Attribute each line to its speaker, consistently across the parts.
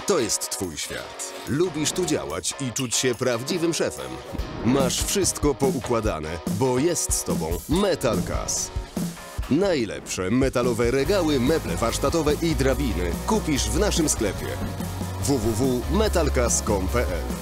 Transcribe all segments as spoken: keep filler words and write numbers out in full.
Speaker 1: To jest twój świat. Lubisz tu działać i czuć się prawdziwym szefem. Masz wszystko poukładane, bo jest z tobą Metalcas. Najlepsze metalowe regały, meble warsztatowe i drabiny kupisz w naszym sklepie w w w kropka metalcas kropka com kropka p l.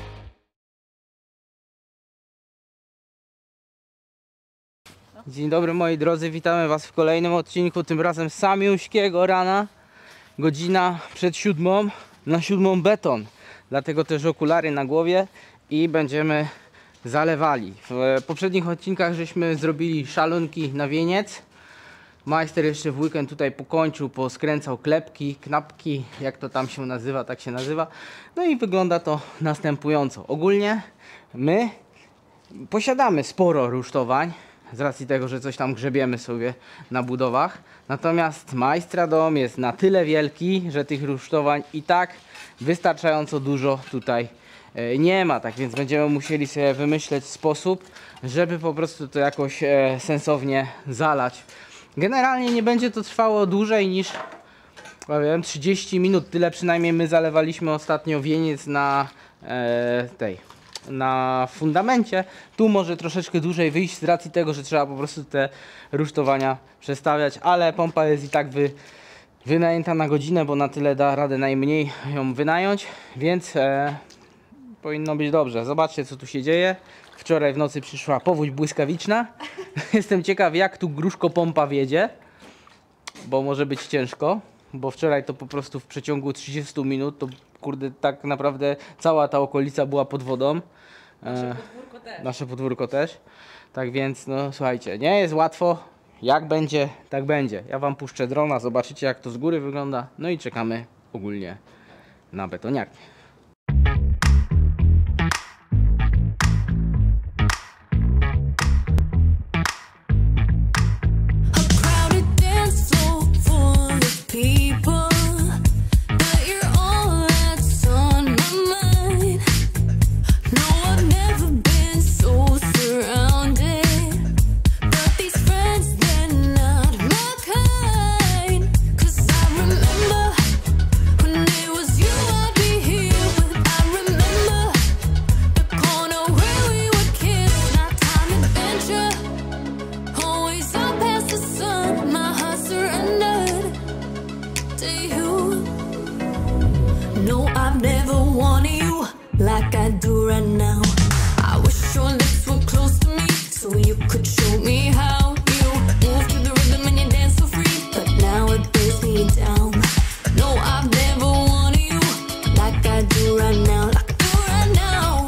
Speaker 2: Dzień dobry moi drodzy, witamy was w kolejnym odcinku, tym razem samiuśkiego rana. Godzina przed siódmą, na siódmą beton, dlatego też okulary na głowie i będziemy zalewali. W poprzednich odcinkach żeśmy zrobili szalonki na wieniec. Majster jeszcze w weekend tutaj pokończył, poskręcał klepki, knapki, jak to tam się nazywa, tak się nazywa. No i wygląda to następująco. Ogólnie my posiadamy sporo rusztowań, z racji tego, że coś tam grzebiemy sobie na budowach. Natomiast majstra dom jest na tyle wielki, że tych rusztowań i tak wystarczająco dużo tutaj nie ma. Tak więc będziemy musieli sobie wymyśleć sposób, żeby po prostu to jakoś sensownie zalać. Generalnie nie będzie to trwało dłużej niż powiem, trzydzieści minut. Tyle przynajmniej my zalewaliśmy ostatnio wieniec na e, tej na fundamencie. Tu może troszeczkę dłużej wyjść z racji tego, że trzeba po prostu te rusztowania przestawiać, ale pompa jest i tak wy, wynajęta na godzinę, bo na tyle da radę najmniej ją wynająć, więc e, powinno być dobrze. Zobaczcie, co tu się dzieje. Wczoraj w nocy przyszła powódź błyskawiczna. Jestem ciekaw, jak tu gruszko pompa wiedzie, bo może być ciężko, bo wczoraj to po prostu w przeciągu trzydziestu minut to kurde, tak naprawdę cała ta okolica była pod wodą. Nasze podwórko też. Nasze podwórko też. Tak więc, no słuchajcie, nie jest łatwo. Jak będzie, tak będzie. Ja wam puszczę drona, zobaczycie jak to z góry wygląda. No i czekamy ogólnie na betoniarnię.
Speaker 3: Like I do right now. I wish your lips were close to me, so you could show me how you move to the rhythm and you dance so free. But now it brings me down. No, I've never wanted you like I do right now, like I do right now.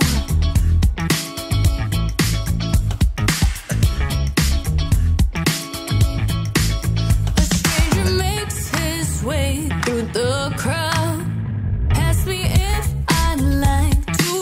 Speaker 3: A stranger makes his way through the crowd. Ask me if I'd like.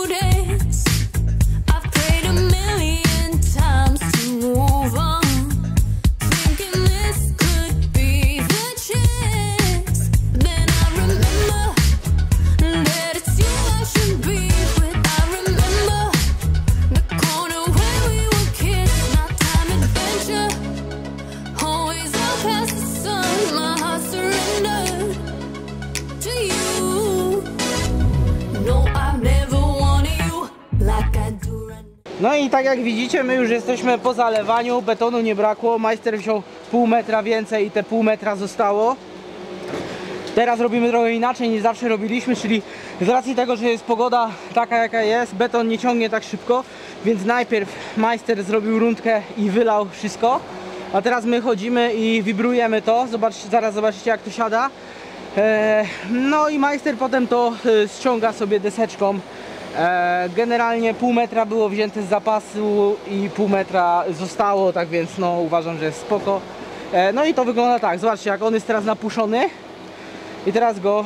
Speaker 2: No i tak jak widzicie, my już jesteśmy po zalewaniu, betonu nie brakło, majster wziął pół metra więcej i te pół metra zostało. Teraz robimy trochę inaczej niż zawsze robiliśmy, czyli z racji tego, że jest pogoda taka jaka jest, beton nie ciągnie tak szybko, więc najpierw majster zrobił rundkę i wylał wszystko, a teraz my chodzimy i wibrujemy to, zobaczcie, zaraz zobaczycie jak to siada. Eee, no i majster potem to e, ściąga sobie deseczką. Generalnie pół metra było wzięte z zapasu i pół metra zostało, tak więc no uważam, że jest spoko. No i to wygląda tak, zobaczcie jak on jest teraz napuszony i teraz go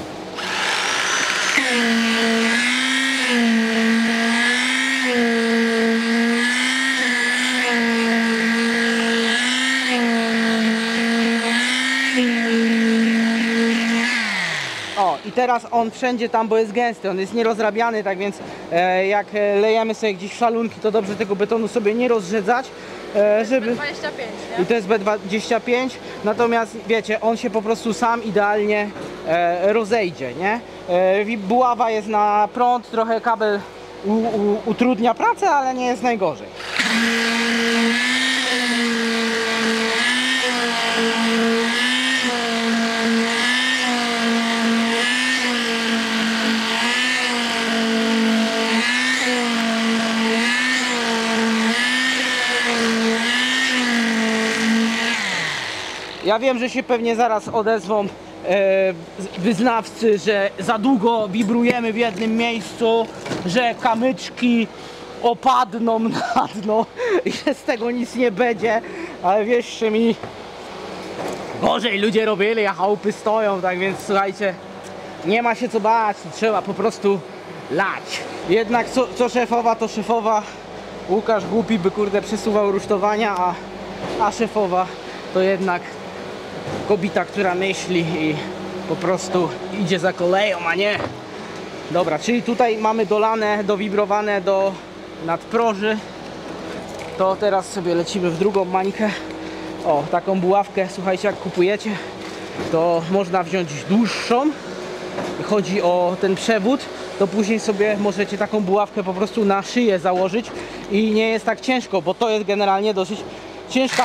Speaker 2: i teraz on wszędzie tam, bo jest gęsty, on jest nierozrabiany, tak więc e, jak lejemy sobie gdzieś w szalunki, to dobrze tego betonu sobie nie rozrzedzać. E, żeby...
Speaker 4: B dwadzieścia pięć, nie?
Speaker 2: I to jest B dwadzieścia pięć, natomiast wiecie, on się po prostu sam idealnie e, rozejdzie, nie? E, buława jest na prąd, trochę kabel u, u, utrudnia pracę, ale nie jest najgorzej. Ja wiem, że się pewnie zaraz odezwą e, wyznawcy, że za długo wibrujemy w jednym miejscu, że kamyczki opadną na dno i że z tego nic nie będzie, ale wierzcie mi, gorzej ludzie robili, a chałupy stoją, tak więc słuchajcie, nie ma się co bać, trzeba po prostu lać. Jednak co, co szefowa, to szefowa. Łukasz głupi by kurde przesuwał rusztowania, a, a szefowa to jednak kobieta, która myśli i po prostu idzie za koleją, a nie. Dobra, czyli tutaj mamy dolane, dowibrowane do nadproży. To teraz sobie lecimy w drugą mańkę. O, taką buławkę, słuchajcie, jak kupujecie, to można wziąć dłuższą. Chodzi o ten przewód, to później sobie możecie taką buławkę po prostu na szyję założyć i nie jest tak ciężko, bo to jest generalnie dosyć ciężka.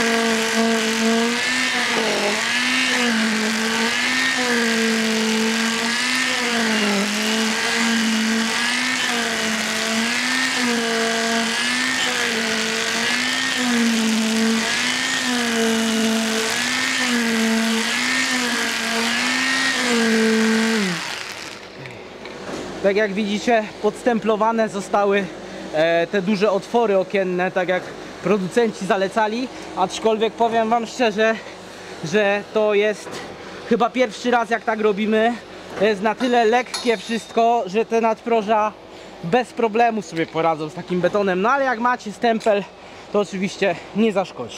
Speaker 2: Tak jak widzicie, podstemplowane zostały e, te duże otwory okienne, tak jak producenci zalecali, aczkolwiek powiem wam szczerze, że to jest chyba pierwszy raz jak tak robimy. To jest na tyle lekkie wszystko, że te nadproża bez problemu sobie poradzą z takim betonem, no ale jak macie stempel, to oczywiście nie zaszkodzi.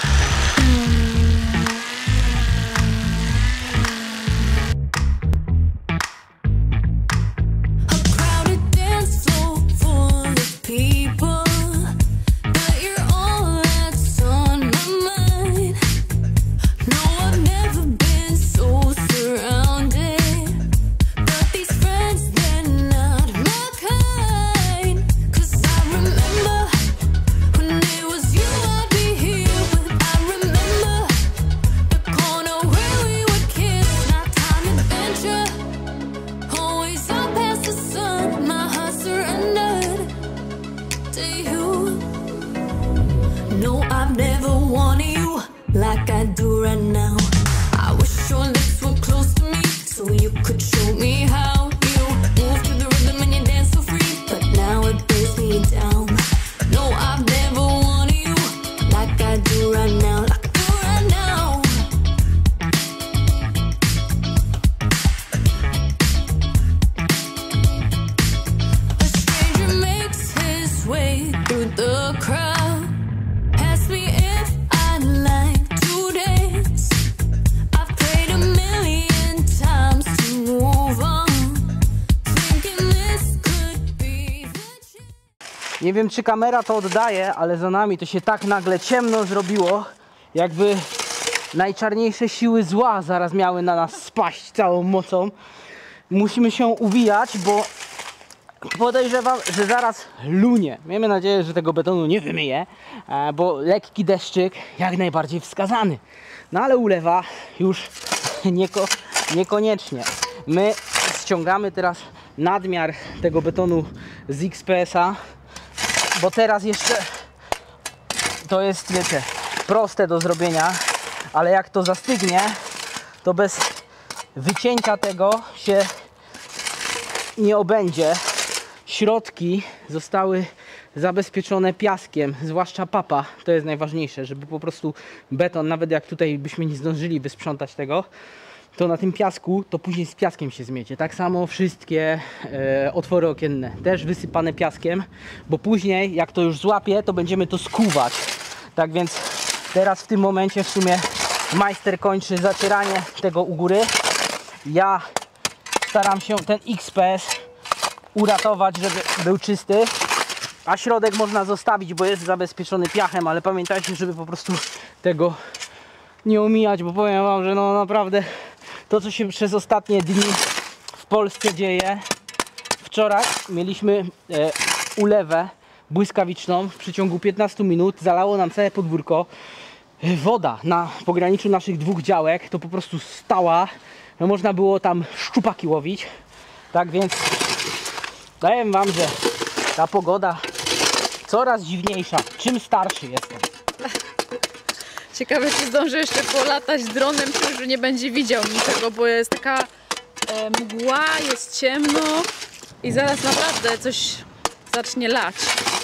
Speaker 3: Like I do right now. I wish your lips were close to me, so you could show me how you move to the rhythm and you dance so free. But now it brings me down. No, I've never wanted you like I do right now. Like I do right now. A stranger makes his way through the crowd. Ask me if I like to dance. I've prayed a million times to move on, thinking this could be the chance.
Speaker 2: Nie wiem, czy kamera to oddaje, ale za nami to się tak nagle ciemno zrobiło, jakby najczarniejsze siły zła zaraz miały na nas spaść całą mocą. Musimy się uwijać, bo podejrzewam, że zaraz lunie. Miejmy nadzieję, że tego betonu nie wymyje, bo lekki deszczyk jak najbardziej wskazany. No ale ulewa już nieko, niekoniecznie. My ściągamy teraz nadmiar tego betonu z X P S a, bo teraz jeszcze to jest, wiecie, proste do zrobienia, ale jak to zastygnie, to bez wycięcia tego się nie obędzie. Środki zostały zabezpieczone piaskiem, zwłaszcza papa, to jest najważniejsze, żeby po prostu beton, nawet jak tutaj byśmy nie zdążyli wysprzątać tego, to na tym piasku, to później z piaskiem się zmiecie. Tak samo wszystkie e, otwory okienne, też wysypane piaskiem, bo później jak to już złapie, to będziemy to skuwać. Tak więc teraz w tym momencie w sumie majster kończy zacieranie tego u góry. Ja staram się ten X P S uratować, żeby był czysty, a środek można zostawić, bo jest zabezpieczony piachem, ale pamiętajcie, żeby po prostu tego nie omijać, bo powiem wam, że no naprawdę to, co się przez ostatnie dni w Polsce dzieje. Wczoraj mieliśmy e, ulewę błyskawiczną w przeciągu piętnastu minut. Zalało nam całe podwórko. E, woda na pograniczu naszych dwóch działek to po prostu stała. No, można było tam szczupaki łowić. Tak więc daję wam, że ta pogoda coraz dziwniejsza, czym starszy jestem.
Speaker 4: Ciekawe, czy zdążę jeszcze polatać dronem, czy już nie będzie widział niczego, bo jest taka e, mgła, jest ciemno i zaraz naprawdę coś zacznie lać.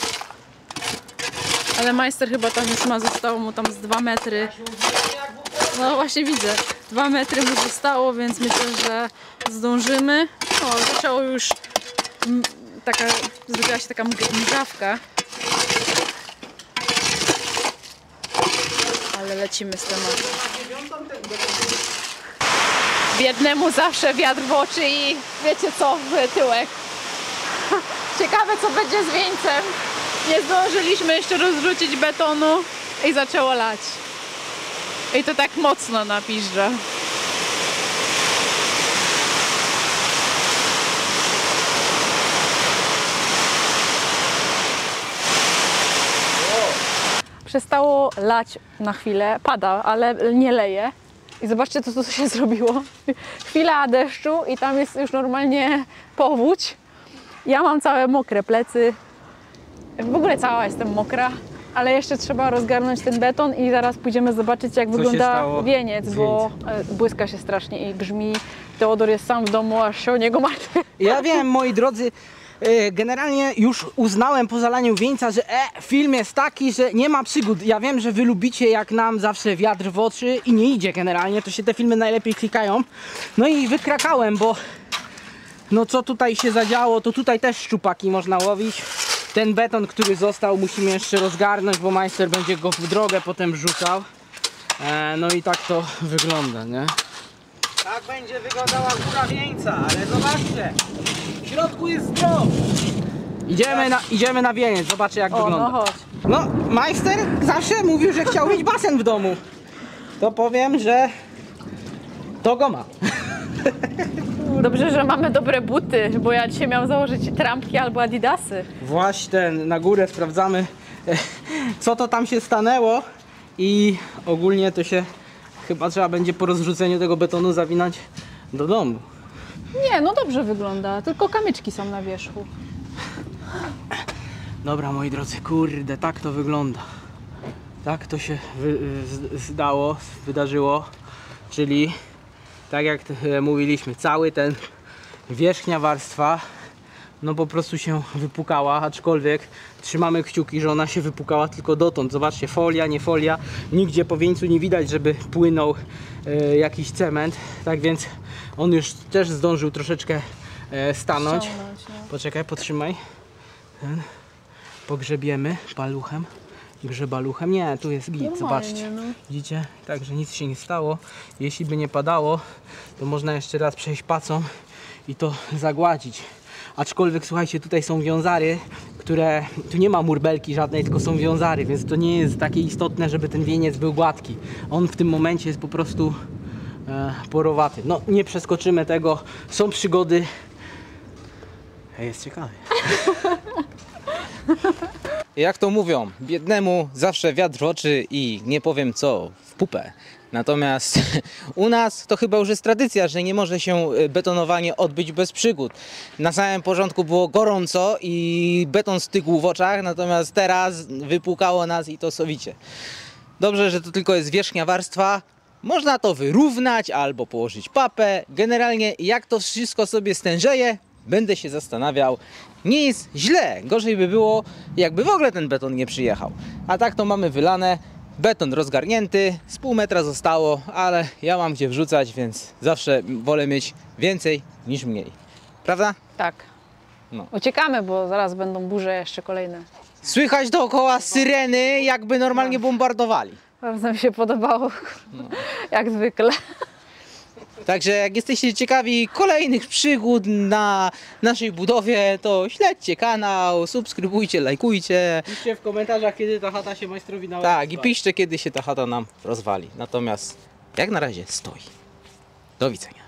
Speaker 4: Ale majster chyba tam już ma, zostało mu tam z dwa metry. No właśnie widzę, dwa metry mu zostało, więc myślę, że zdążymy. O, zaczęło już m, taka, zrobiła się taka mgawka. Ale lecimy z tematem. Biednemu zawsze wiatr w oczy i wiecie co, w tyłek. Ciekawe, co będzie z wieńcem. Nie zdążyliśmy jeszcze rozrzucić betonu i zaczęło lać. I to tak mocno na piżdżę. Przestało lać na chwilę, pada, ale nie leje. I zobaczcie, co tu się zrobiło. Chwila deszczu i tam jest już normalnie powódź. Ja mam całe mokre plecy. W ogóle cała jestem mokra, ale jeszcze trzeba rozgarnąć ten beton i zaraz pójdziemy zobaczyć, jak wygląda wieniec, bo błyska się strasznie i grzmi. Teodor jest sam w domu, aż się o niego martwię.
Speaker 2: Ja wiem, moi drodzy, generalnie już uznałem po zalaniu wieńca, że e, film jest taki, że nie ma przygód. Ja wiem, że wy lubicie, jak nam zawsze wiatr w oczy i nie idzie generalnie, to się te filmy najlepiej klikają. No i wykrakałem, bo no co tutaj się zadziało, to tutaj też szczupaki można łowić. Ten beton, który został, musimy jeszcze rozgarnąć, bo majster będzie go w drogę potem wrzucał. E, no i tak to wygląda, nie? Tak będzie wyglądała góra wieńca, ale zobaczcie, w środku jest zdrow. Idziemy na, idziemy na wieniec, zobaczcie, jak
Speaker 4: O,
Speaker 2: wygląda.
Speaker 4: no chodź.
Speaker 2: No, majster zawsze mówił, że chciał mieć basen w domu. To powiem, że to go ma.
Speaker 4: Dobrze, że mamy dobre buty, bo ja dzisiaj miałam założyć trampki albo adidasy.
Speaker 2: Właśnie ten, na górę sprawdzamy, co to tam się stanęło i ogólnie to się chyba trzeba będzie po rozrzuceniu tego betonu zawinąć do domu.
Speaker 4: Nie, no dobrze wygląda, tylko kamyczki są na wierzchu.
Speaker 2: Dobra, moi drodzy, kurde, tak to wygląda. Tak to się wy, z, zdało, wydarzyło, czyli tak jak e, mówiliśmy, cały ten wierzchnia warstwa no po prostu się wypukała, aczkolwiek trzymamy kciuki, że ona się wypukała tylko dotąd. Zobaczcie, folia, nie folia, nigdzie po wieńcu nie widać, żeby płynął e, jakiś cement, tak więc on już też zdążył troszeczkę e, stanąć.
Speaker 4: Ściągnąć, no.
Speaker 2: Poczekaj, potrzymaj. Ten. Pogrzebiemy paluchem, grzebaluchem. Nie, tu jest git,
Speaker 4: Normalnie,
Speaker 2: zobaczcie.
Speaker 4: no.
Speaker 2: Widzicie? Także nic się nie stało. Jeśli by nie padało, to można jeszcze raz przejść pacą i to zagładzić. Aczkolwiek słuchajcie, tutaj są wiązary, które, tu nie ma murbelki żadnej, tylko są wiązary, więc to nie jest takie istotne, żeby ten wieniec był gładki. On w tym momencie jest po prostu e, porowaty. No nie przeskoczymy tego, są przygody. Jest ciekawie.
Speaker 5: Jak to mówią, biednemu zawsze wiatr w oczy i nie powiem co, w pupę. Natomiast u nas to chyba już jest tradycja, że nie może się betonowanie odbyć bez przygód. Na samym początku było gorąco i beton stygł w oczach, natomiast teraz wypłukało nas i to sowicie. Dobrze, że to tylko jest wierzchnia warstwa. Można to wyrównać albo położyć papę. Generalnie jak to wszystko sobie stężeje, będę się zastanawiał. Nie jest źle, gorzej by było, jakby w ogóle ten beton nie przyjechał. A tak to mamy wylane, beton rozgarnięty, z pół metra zostało, ale ja mam gdzie wrzucać, więc zawsze wolę mieć więcej niż mniej. Prawda?
Speaker 4: Tak.
Speaker 5: No.
Speaker 4: Uciekamy, bo zaraz będą burze jeszcze kolejne.
Speaker 5: Słychać dookoła syreny, jakby normalnie bombardowali.
Speaker 4: Bardzo mi się podobało, jak zwykle.
Speaker 5: Także jak jesteście ciekawi kolejnych przygód na naszej budowie, to śledźcie kanał, subskrybujcie, lajkujcie.
Speaker 2: Piszcie w komentarzach, kiedy ta chata się majstrowi na
Speaker 5: Tak, i piszcie, kiedy się ta chata nam rozwali. Natomiast jak na razie stoi. Do widzenia.